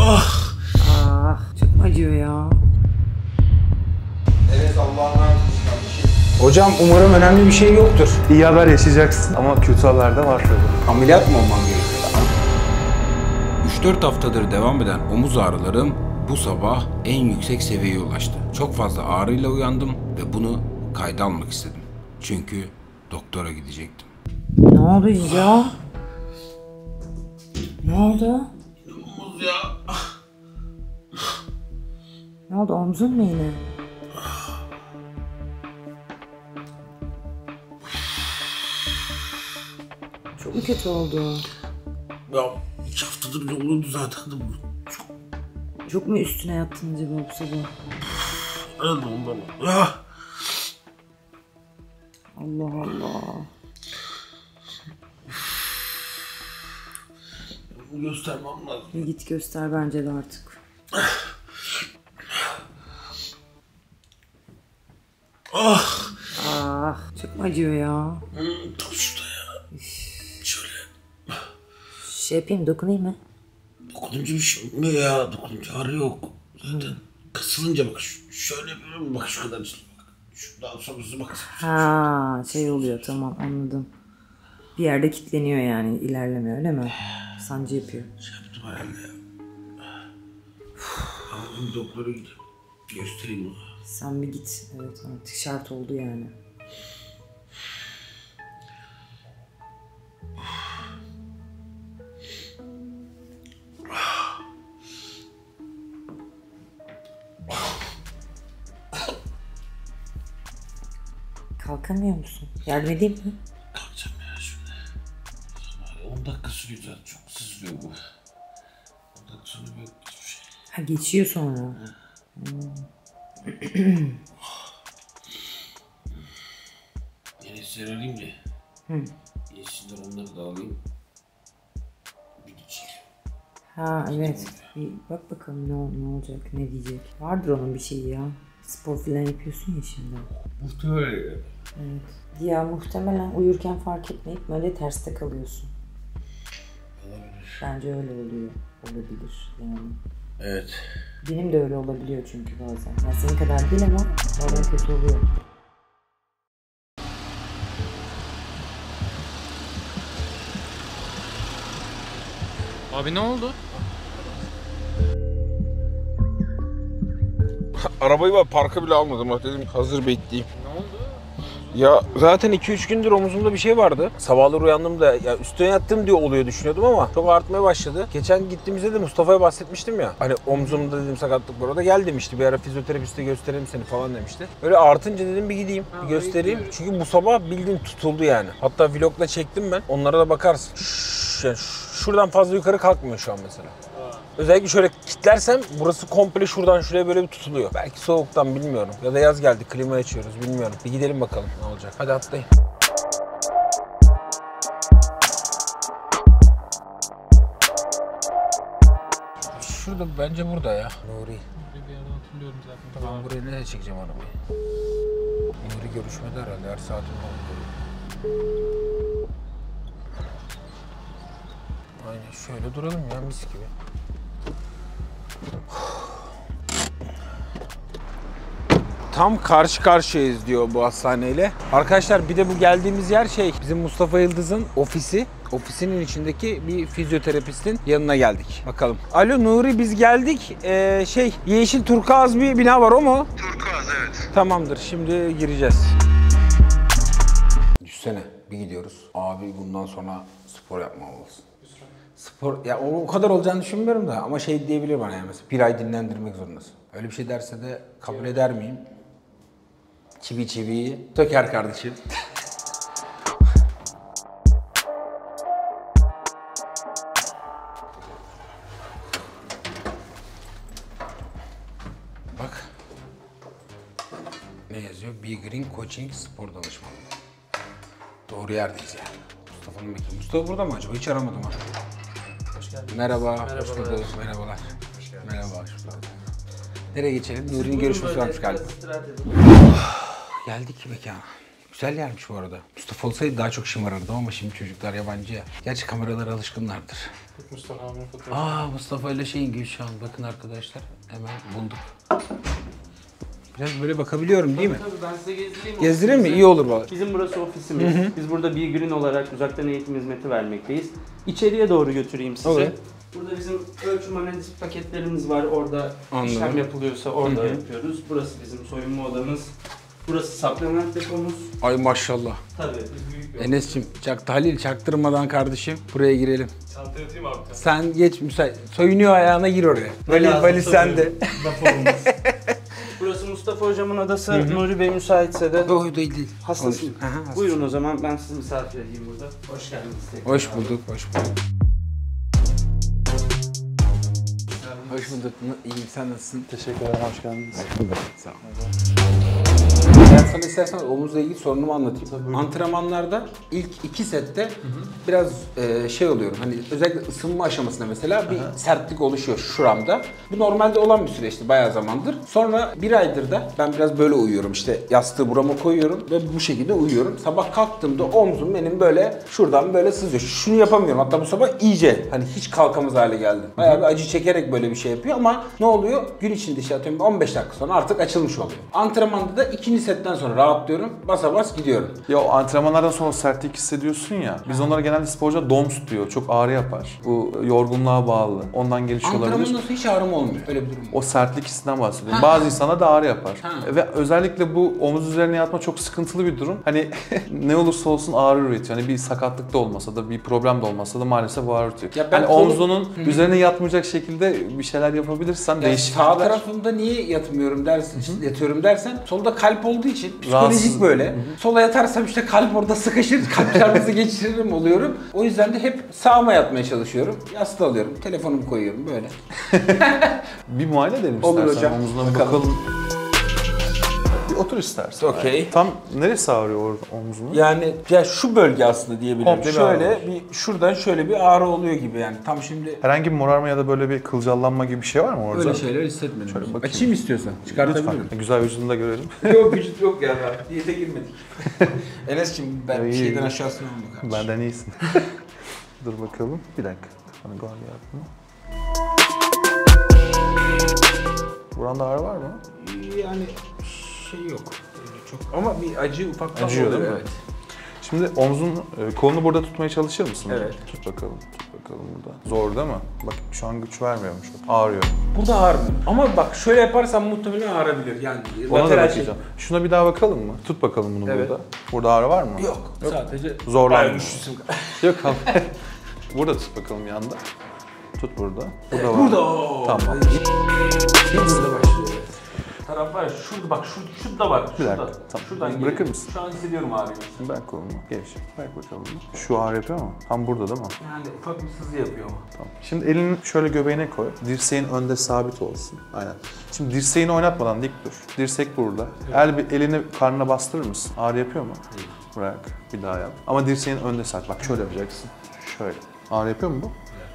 Ah! Ah, çok mu acıyor ya? Evet, Allah'ın kardeşim. Hocam umarım önemli bir şey yoktur. İyi haber yaşayacaksın ama kötü haber de var tabii. Ameliyat mı olmam gerekiyor? 3-4 haftadır devam eden omuz ağrılarım bu sabah en yüksek seviyeye ulaştı. Çok fazla ağrıyla uyandım ve bunu kayda almak istedim. Çünkü doktora gidecektim. Ne oldu ya? Ne oldu? Omuz ya. Ne oldu, omzun mu yine? Çok mu kötü oldu? Ya 2 haftadır ne oluyordu zaten de bu. Çok mu üstüne yattın acaba bu sabah? Herhalde ondan. Ya. Allah Allah. Bunu göstermem lazım. Bir git göster bence de artık. Ah! Ah, çok mu acıyor ya? Tam şurada ya. Şöyle. Şey yapayım, dokunayım mı? Dokununca bir şey olmuyor ya. Dokununca ağrı yok. Zaten kasılınca bak şöyle yapıyorum, bak şu kadar. Bak. Şuradan sonrası bak. Ha, şey oluyor, tamam, anladım. Bir yerde kilitleniyor yani, ilerlemiyor öyle mi? Sancı yapıyor. Şey yaptım herhalde ya. Ama doktora gideyim. Bir göstereyim onu. Sen bir git, evet, artık şart oldu yani. Kalkamıyor musun? Yardım edeyim mi? Kalkacağım ya şimdi. 10 dakika sürüyor zaten, çok sızlıyor bu. 10 dakika sonra bir şey. Ha, geçiyor sonra. Yeni hisleri alayım da. Yeşiller, onları da alayım. Bir geçeyim. Ha evet. Bir bak bakalım ne olacak, ne diyecek. Vardır onun bir şeyi ya. Spor falan yapıyorsun ya şimdi. Muhtemelen. Evet. Ya muhtemelen uyurken fark etmeyip böyle terste kalıyorsun. Olabilir. Bence öyle oluyor. Olabilir yani. Evet. Benim de öyle olabiliyor çünkü bazen. Ya senin kadar değil ama bazen kötü oluyor. Abi ne oldu? Arabayı ben parka bile almadım. Dedim hazır bekleyeyim. Ne oldu? Ya zaten 2-3 gündür omuzumda bir şey vardı. Sabahları uyandığımda ya üstüne yattım diye oluyor düşünüyordum ama çok artmaya başladı. Geçen gittiğimizde de Mustafa'ya bahsetmiştim ya. Hani omzumda dedim sakatlık var, o da gel demişti. Bir ara fizyoterapiste gösterelim seni falan demişti. Öyle artınca dedim bir gideyim, bir göstereyim. Çünkü bu sabah bildiğin tutuldu yani. Hatta vlogla çektim ben. Onlara da bakarsın. Yani şuradan fazla yukarı kalkmıyor şu an mesela. Özellikle şöyle kilitlersem burası komple şuradan şuraya böyle bir tutuluyor. Belki soğuktan, bilmiyorum. Ya da yaz geldi, klima açıyoruz, bilmiyorum. Bir gidelim bakalım ne olacak. Hadi atlayın. Şurada, bence burada ya. Nuri. Bir yerden hatırlıyorum zaten. Tamam, buraya nereye çekeceğim arabayı? Nuri görüşmede herhalde, her saatin oldu. Aynen şöyle duralım ya, mis gibi. Tam karşı karşıyayız diyor bu hastaneyle. Arkadaşlar bir de bu geldiğimiz yer bizim Mustafa Yıldız'ın ofisi. Ofisinin içindeki bir fizyoterapistin yanına geldik. Bakalım. Alo Nuri, biz geldik. Yeşil turkuaz bir bina var, o mu? Turkuaz, evet. Tamamdır, şimdi gireceğiz. Düşsene, bir gidiyoruz. Abi bundan sonra spor yapmamalısın. Spor, ya o kadar olacağını düşünmüyorum da ama diyebilir bana yani mesela bir ay dinlendirmek zorundasın. Öyle bir şey derse de kabul eder miyim? Çivi çiviyi söker kardeşim. Bak. Ne yazıyor? Be Green Coaching spor danışmanlığı. Doğru yerdeyiz yani. Mustafa'nın mekanı. Mustafa burada mı acaba? Hiç aramadım ha. Hoş geldin. Merhaba, hoş bulduk. Merhabalar. Merhaba, hoş bulduk. Nereye geçelim? Nuri'nin görüşmesi varmış galiba. Geldik mekana. Güzel yermiş bu arada. Mustafa olsaydı daha çok şımarırdım ama şimdi çocuklar yabancı ya. Gerçi kameralara alışkınlardır. Mustafa abinin fotoğrafı. Aa, Mustafa ile şeyin Gülşah'ın. Bakın arkadaşlar, hemen bulduk. Biraz böyle bakabiliyorum değil mi? Tabii ben size gezdireyim. Gezdireyim mi? İyi olur valla. Bizim burası ofisimiz. Biz burada bir gün olarak uzaktan eğitim hizmeti vermekteyiz. İçeriye doğru götüreyim sizi. Olur. Burada bizim ölçüm analiz paketlerimiz var. Orada Anladım. işlem yapılıyorsa orada yapıyoruz. Burası bizim soyunma odamız. Burası supplement depomuz. Ay maşallah. Tabii biz büyük bir Enes'cim, Halil çaktırmadan kardeşim buraya girelim. Çantaya atayım abi. Sen geç müsait. Soyunuyor ayağına, gir oraya. Valiz sende. Burası Mustafa hocamın odası. Nuri Bey müsaitse de. Yok değil. Hastasın. Aha, hastasın. Buyurun o zaman ben sizi misafir edeyim burada. Hoş geldiniz. tekrar. Hoş bulduk. Hoş bulduk. İyiyim, sen nasılsın? Teşekkür ederim, hoş geldiniz. Sağ ol. Ben sana istersen omuzla ilgili sorunumu anlatayım. Antrenmanlarda ilk 2 sette biraz şey oluyorum. Hani özellikle ısınma aşamasında mesela bir sertlik oluşuyor şuramda. Bu normalde olan bir süreçti bayağı zamandır. Sonra 1 aydır da ben biraz böyle uyuyorum. İşte yastığı burama koyuyorum ve bu şekilde uyuyorum. Sabah kalktığımda omzum benim böyle şuradan böyle sızıyor. Şunu yapamıyorum. Hatta bu sabah iyice hani hiç kalkamaz hale geldim. Bayağı bir acı çekerek böyle bir şey yapıyor ama ne oluyor? Gün içinde işte atıyorum 15 dakika sonra artık açılmış oluyor. Antrenmanda da 2. setten sonra rahatlıyorum. Basa bas gidiyorum. Ya o antrenmanlardan sonra sertlik hissediyorsun ya. Biz onlara genelde sporcular DOMS diyor. Çok ağrı yapar. Bu yorgunluğa bağlı. Ondan gelişiyor olabilir. Antrenmanda hiç ağrım olmuyor. Öyle bir durum. O sertlik hissinden bahsediyorum. Bazı insana da ağrı yapar. Ve özellikle bu omuz üzerine yatma çok sıkıntılı bir durum. Hani ne olursa olsun ağrı üretiyor. Hani bir sakatlık da olmasa da bir problem de olmasa da maalesef ağrı üretiyor. Ya ben hani omzunun üzerine yatmayacak şekilde bir şeyler yapabilirsen Ya değişiklikler. sağ tarafımda niye yatmıyorum dersin, yatıyorum dersen solda kalp olduğu için psikolojik Rahatsız. böyle. Sola yatarsam işte kalp orada sıkışır, kalp çarpısı geçiririm oluyorum. O yüzden de hep sağıma yatmaya çalışıyorum. Yastığı alıyorum, telefonumu koyuyorum böyle. Bir muayene edelim Olur istersen. hocam. Omzuna bir bakalım. Bir otur istersen. Okey. Tam neresi ağrıyor orada omzunu? Yani ya şu bölge aslında diyebilirim. Komple bir Şöyle ağrı var. bir şuradan şöyle bir ağrı oluyor gibi yani. Tam şimdi Herhangi bir morarma ya da böyle bir kılcallanma gibi bir şey var mı orada? öyle şeyler hissetmedim. Şöyle bakayım. Açayım istiyorsan. Çıkartabilirim. Lütfen. Güzel vücudunu da görelim. Yok vücut yok ya. Diyete girmedik. Enes'cim ben İyi. şeyden aşağısına olma kardeşim. Benden iyisin. Dur bakalım. Bir dakika. Kafanı gol yapma. Buranda ağrı var mı? Yani şey yok. Öyle çok. Ama bir acı ufaktan Acıyor oluyor, değil mi? evet. Şimdi omzun kolunu burada tutmaya çalışır mısın? Evet. Tut bakalım. Tut bakalım burada. Zor değil mi? Bak şu an güç vermiyormuş. Ağrıyor. Burada ağrımıyor. Ama bak şöyle yaparsam muhtemelen ağrabilir. Yani Ona da lateral bakacağım. Şuna bir daha bakalım mı? Tut bakalım bunu Evet. burada. Burada ağrı var mı? Yok. Sadece Zorlanma. bayağı güçlüsün. Yok abi. Burada tut bakalım yanda. Tut burada. Burada var. Burada. Tamam. Burada başlıyor. Taraf var ya, şurada bak, şurada var. Bir Şurada. dakika, tamam. Şuradan Bırakır geliyor. mısın? Şu an hissediyorum ağrıyı. Bırak kolumu. Gevşek. Bırak bakalım. Şu ağrı yapıyor mu? Tam burada değil mi? Yani ufak bir sızı yapıyor ama. Tamam. Şimdi elini şöyle göbeğine koy. Dirseğin önde sabit olsun. Aynen. Şimdi dirseğini oynatmadan dik dur. Dirsek burada. Elini karnına bastırır mısın? Ağrı yapıyor mu? Hayır. Bırak. Bir daha yap. Ama dirseğin önde sabit. Bak şöyle yapacaksın. Şöyle. Ağrı yapıyor mu bu?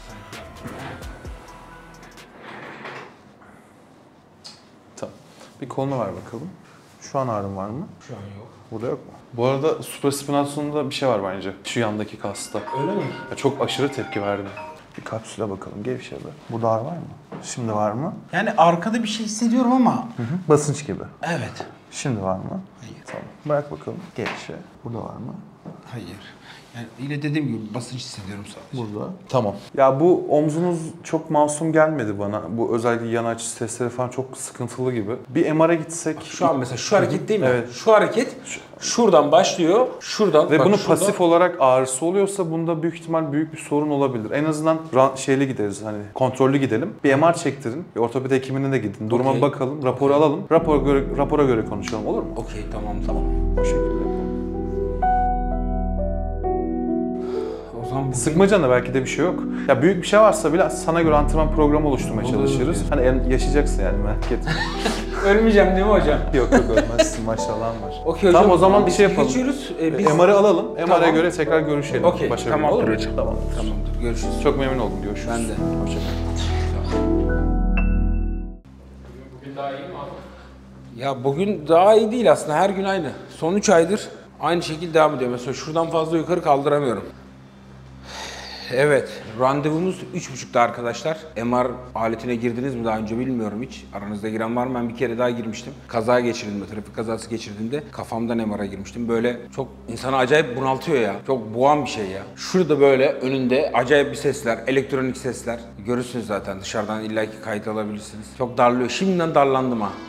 Tamam. Bir koluna ver bakalım. Şu an ağrın var mı? Şu an yok. Burada yok mu? Bu arada supraspinatusunda bir şey var bence. Şu yandaki kasta. Öyle mi? Ya çok aşırı tepki verdi. Bir kapsüle bakalım. Gevşedi. Burada ağrı var mı? Şimdi var mı? Yani arkada bir şey hissediyorum ama. Basınç gibi. Evet. Şimdi var mı? Hayır. Tamam. Bırak bakalım. Gevşe. Burada var mı? Hayır. Yani yine dediğim gibi basınç hissediyorum sadece. Burada. Tamam. Ya bu omzunuz çok masum gelmedi bana. Bu özellikle yan açı testleri falan çok sıkıntılı gibi. Bir MR'a gitsek. Şu an mesela şu hareket değil mi? Evet. Şu hareket şuradan başlıyor, şuradan. Ve bak bunu şuradan. pasif olarak ağrısı oluyorsa bunda büyük ihtimal büyük bir sorun olabilir. En azından şeyle gideriz, hani kontrollü gidelim. Bir MR çektirin. Bir ortopedi hekimine de gidin. Duruma Okey. bakalım, raporu alalım. Rapora göre konuşalım, olur mu? Okey, tamam. Bu şekilde yapalım. O zaman bu Sıkmacanda belki de bir şey yok. Ya büyük bir şey varsa bile sana göre antrenman programı oluşturmaya Olur, çalışırız. olur. Hani yaşayacaksın yani, merak etme. ölmeyeceğim değil mi hocam? Yok ölmezsin, maşallahın var. Okey hocam. Tamam, o zaman bir biz şey yapalım. Geçiyoruz. MR'ı alalım. MR'a Tamam. göre tekrar görüşelim. Okey, Başarılı tamam, olur mu? hocam. Tamam. Tamamdır, görüşürüz. Çok memnun oldum. Görüşürüz. Ben de. Hoşçakalın. Bugün daha iyi mi abi? Ya bugün daha iyi değil aslında, her gün aynı. Son 3 aydır Aynı şekilde devam ediyor. Mesela şuradan fazla yukarı kaldıramıyorum. Evet, randevumuz 3.30'da arkadaşlar. MR aletine girdiniz mi daha önce bilmiyorum hiç. Aranızda giren var mı? Ben bir kere daha girmiştim. Kaza geçirdiğimde, trafik kazası geçirdiğimde kafamdan MR'a girmiştim. Böyle çok insanı acayip bunaltıyor ya. Çok boğan bir şey ya. Şurada böyle önünde acayip bir sesler, elektronik sesler. Görürsünüz zaten dışarıdan illaki kayıt alabilirsiniz. Çok darlıyor. Şimdiden darlandım ha.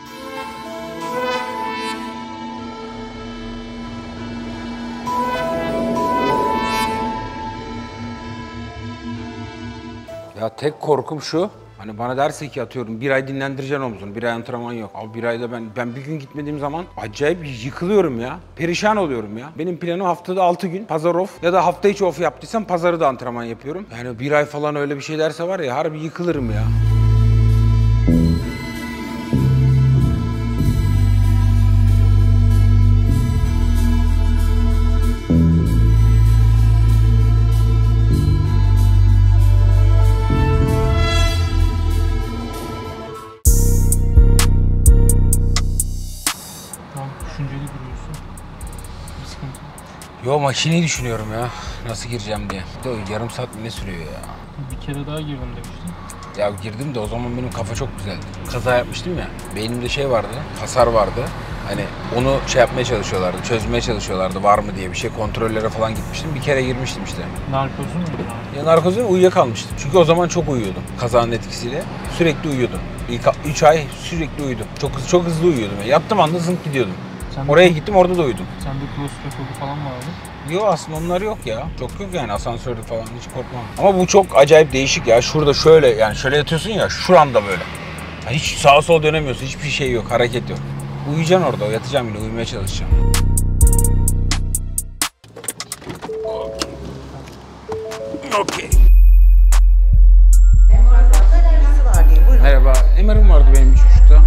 Ya tek korkum şu, hani bana derse ki atıyorum bir ay dinlendireceksin omzunu, bir ay antrenman yok. Abi bir ayda ben bir gün gitmediğim zaman acayip yıkılıyorum ya. Perişan oluyorum ya. Benim planım haftada 6 gün pazar off ya da hafta içi off yaptıysam pazarı da antrenman yapıyorum. Yani bir ay falan öyle bir şey derse var ya harbi yıkılırım ya. Düşünceli duruyorsun. Bir sıkıntı yok. Yo makineyi düşünüyorum ya. Nasıl gireceğim diye. De o yarım saat mi ne sürüyor ya? Bir kere daha girdim demiştin. Ya girdim de o zaman benim kafa çok güzeldi. Kaza yapmıştım ya. Beynimde şey vardı, hasar vardı. Hani onu şey yapmaya çalışıyorlardı, çözmeye çalışıyorlardı var mı diye bir şey. Kontrollere falan gitmiştim. Bir kere girmiştim işte. Narkozu mu abi? Ya narkozun uyuyakalmıştım. Çünkü o zaman çok uyuyordum. Kazanın etkisiyle. Sürekli uyuyordum. İlk 3 ay sürekli uyudum. Çok hızlı uyuyordum. Yattım anda zınk gidiyordum. Oraya gittim orada da uyudum. Sende klostrofobi falan var mı? Yok aslında onlar yok ya. Çok yok yani asansörde falan hiç korkmam. Ama bu çok acayip değişik ya. Şurada şöyle yani şöyle yatıyorsun ya şuranda böyle. Yani hiç sağa sola dönemiyorsun. Hiçbir şey yok. Hareket yok. Uyuyacaksın orada. Yatacağım yine. Uyumaya çalışacağım. Okey. Merhaba. MR'ım vardı benim 3.30'da.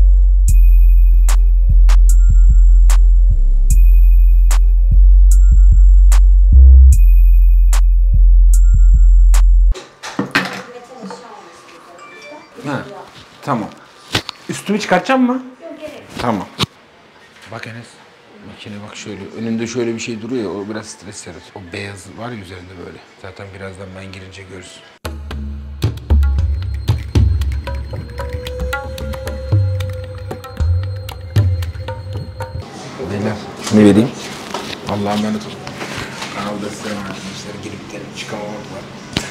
Ha, tamam. Üstümü çıkartacağım mı? Yok gerek. Tamam. Bak Enes. Makine bak şöyle. Önünde şöyle bir şey duruyor ya. O biraz stres yaratıyor. O beyaz var ya üzerinde böyle. Zaten birazdan ben girince görürsün. Beyler şunu vereyim. Allah'a emanet olun. Kanalda size arkadaşlar girip de çıkamamak var.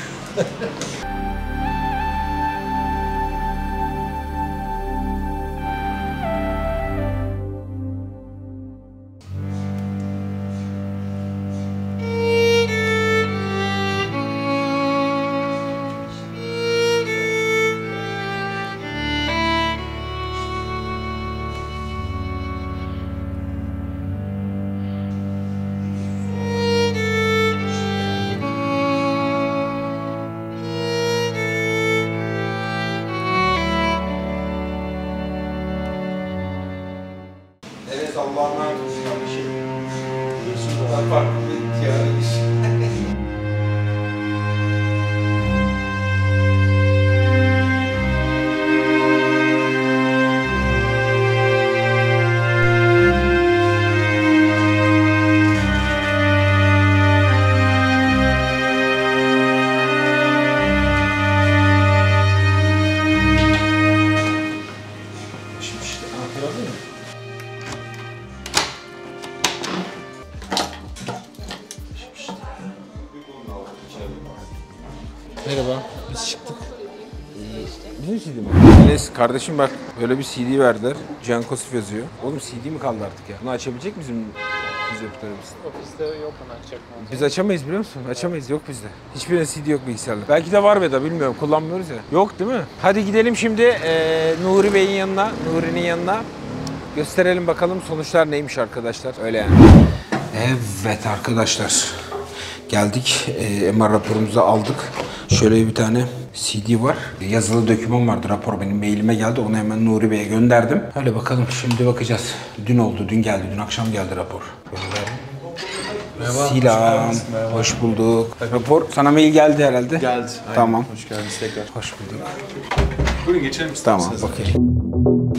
Evet Allah'a emanet olun kardeşim. Görüşürüz. Farklı bir iş. Merhaba, biz çıktık. Bizim CD mi? Enes kardeşim bak böyle bir CD verdiler. Can Kosif yazıyor. Oğlum CD mi kaldı artık ya? Bunu açabilecek misin fizyoterapisti? Ofiste yok onu açacak mı? Biz açamayız biliyor musun? Açamayız yok bizde. Hiçbirinde CD yok bilgisayarda. Belki de var be da bilmiyorum kullanmıyoruz ya. Yok değil mi? Hadi gidelim şimdi Nuri Bey'in yanına, Nuri'nin yanına. Gösterelim bakalım sonuçlar neymiş arkadaşlar. Öyle yani. Evet arkadaşlar. Geldik. MR raporumuzu aldık. Şöyle bir tane CD var. Yazılı doküman vardı. Rapor benim mailime geldi. Onu hemen Nuri Bey'e gönderdim. Öyle bakalım şimdi bakacağız. Dün oldu. Dün geldi. Dün akşam geldi rapor. Gönderdim. Merhaba. Selam. Merhaba. Hoş bulduk. Rapor sana mail geldi herhalde. Geldi. Aynen. Tamam. Hoş geldiniz tekrar. Hoş bulduk. Buyurun geçelim Tamam. isterseniz. Okey.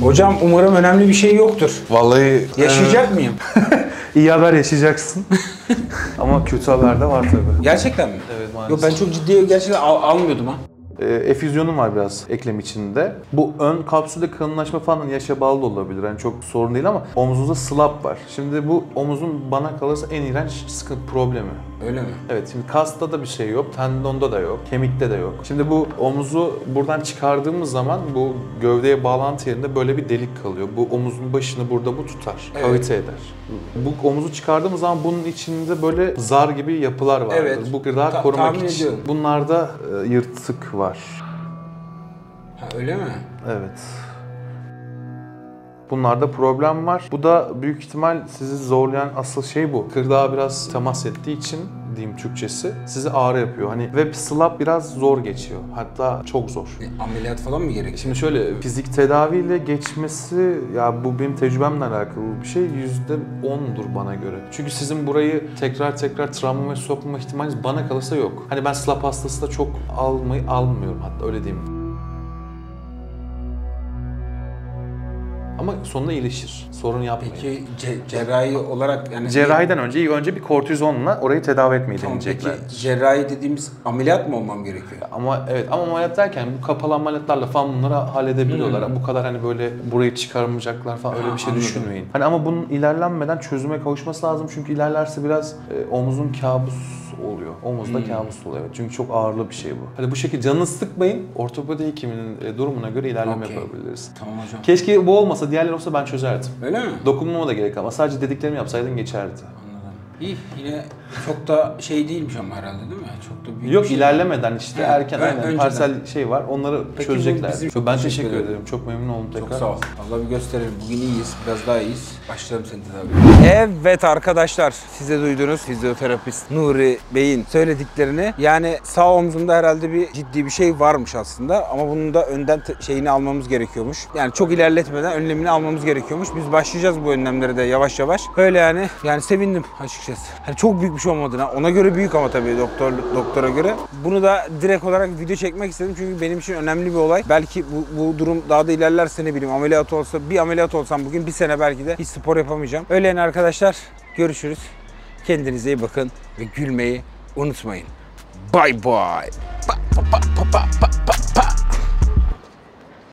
Hocam umarım önemli bir şey yoktur. Vallahi Yaşayacak mıyım? iyi haber yaşayacaksın. Ama kötü haber de var tabii. Gerçekten mi? Evet Yok maalesef. ben çok ciddiye gerçekten almıyordum ha. Efüzyonum var biraz eklem içinde. Bu ön kapsülde kalınlaşma falan yaşa bağlı da olabilir. Yani çok sorun değil ama omzunuzda slap var. Şimdi bu omuzun bana kalırsa en iğrenç sıkıntı problemi. Öyle mi? Evet, şimdi kasta da bir şey yok, tendonda da yok, kemikte de yok. Şimdi bu omuzu buradan çıkardığımız zaman bu gövdeye bağlantı yerinde böyle bir delik kalıyor. Bu omuzun başını burada bu tutar, Evet. kavite eder. Bu omuzu çıkardığımız zaman bunun içinde böyle zar gibi yapılar vardır. Evet. Bu gıda Tahmin korumak için. ediyorum. Bunlarda yırtık var. Ha öyle mi? Evet. Bunlarda problem var. Bu da büyük ihtimal sizi zorlayan asıl şey bu. Kırdağa biraz temas ettiği için diyeyim Türkçesi size ağrı yapıyor. Hani ve slap biraz zor geçiyor. Hatta çok zor. Ameliyat falan mı gerekiyor? Şimdi şöyle fizik tedaviyle geçmesi ya bu benim tecrübemle alakalı bir şey %10'dur bana göre. Çünkü sizin burayı tekrar travmaya sokma ihtimaliniz bana kalırsa yok. Hani ben slap hastası da çok almıyorum hatta öyle diyeyim. Ama sonunda iyileşir. Sorun yapmayın. Peki cerrahi olarak yani... Cerrahiden önce bir kortizonla orayı tedavi etmeyi Tamam, deneyecekler. peki cerrahi dediğimiz ameliyat mı olmam gerekiyor? Ama evet ama ameliyat derken bu kapalı ameliyatlarla falan bunları halledebiliyorlar. Bu kadar hani böyle burayı çıkarmayacaklar falan öyle bir şey Anladım. düşünmeyin. Hani ama bunun ilerlenmeden çözüme kavuşması lazım çünkü ilerlerse biraz omuzun kabus oluyor. Omuzda kabus oluyor. Çünkü çok ağırlı bir şey bu. Hadi bu şekilde canını sıkmayın. Ortopedi hekiminin durumuna göre ilerleme Okey. yapabiliriz. Tamam hocam. Keşke bu olmasa, diğerleri olsa ben çözerdim. Öyle mi? Dokunmama da gerek ama sadece dediklerimi yapsaydın geçerdi. Anladım. İyi, yine çok da şey değilmiş ama herhalde değil mi? Çok da büyük Yok bir şey. ilerlemeden işte Ha, erken aynen önceden. parsel şey var onları Peki, çözecekler. bizim- Ben teşekkür teşekkür ederim. ederim. Çok memnun oldum tekrar. Çok sağ ol. Allah bir gösterelim. Bugün iyiyiz. Biraz daha iyiyiz. Başlayalım seni tedaviye. Evet arkadaşlar. Siz de duydunuz. Fizyoterapist Nuri Bey'in söylediklerini. Yani sağ omzumda herhalde bir ciddi bir şey varmış aslında. Ama bunun da önden şeyini almamız gerekiyormuş. Yani çok ilerletmeden önlemini almamız gerekiyormuş. Biz başlayacağız bu önlemlere de yavaş yavaş. Öyle yani. Yani sevindim açıkçası. Hani çok büyük bir şey olmadığına. Ona göre büyük ama tabii doktora göre. Bunu da direkt olarak video çekmek istedim çünkü benim için önemli bir olay. Belki bu durum daha da ilerlerse ne bileyim bir ameliyat olsam bugün bir sene belki de hiç spor yapamayacağım. Öyle yani arkadaşlar görüşürüz. Kendinize iyi bakın ve gülmeyi unutmayın. Bye bye.